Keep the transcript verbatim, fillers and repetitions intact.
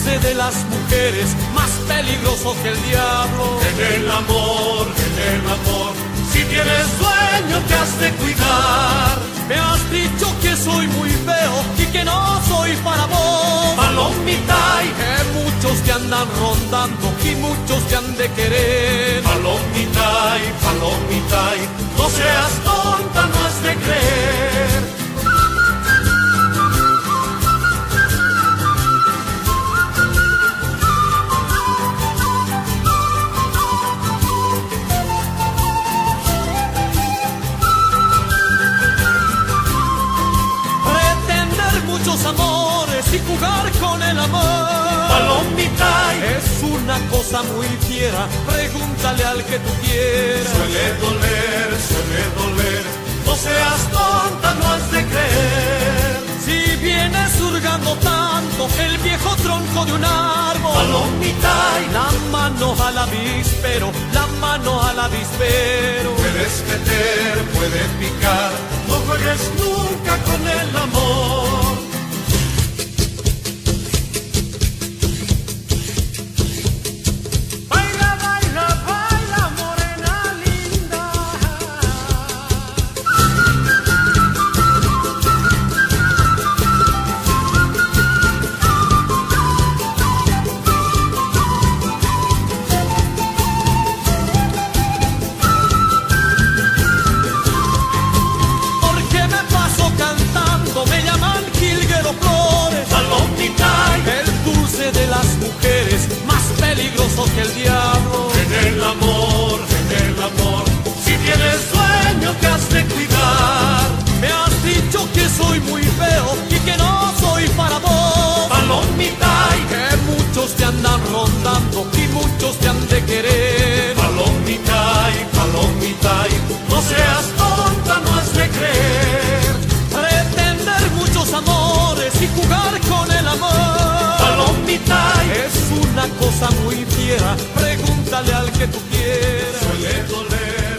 dulce de las mujeres, más peligroso que el diablo. En el amor, en el amor, si tienes sueño te has de cuidar. Me has dicho que soy muy feo y que no soy para vos, palomita, y que muchos te andan rondando y muchos te han de querer. Palomita, y palomita, y no seas tonta, no has de creer. Muchos amores y jugar con el amor, palomita, es una cosa muy fiera, pregúntale al que tú quieras. Suele doler, suele doler, no seas tonta, no has de creer. Si vienes hurgando tanto el viejo tronco de un árbol, palomita, la mano al avispero, la mano al avispero. Puedes meter, puedes picar, no juegues nunca con el amor. El dulce de las mujeres, más peligroso que el diablo. En el amor, en el amor, si tienes sueño te has de cuidar. Me has dicho que soy muy feo y que no soy para vos, palomita, que muchos te andan rondando y muchos te han de querer. Palomita, palomita, no seas tonta, no has de creer. Pretender muchos amores y jugar con el amor, palomita, es una cosa muy fiera, pregúntale al que tú quieras. Suele doler.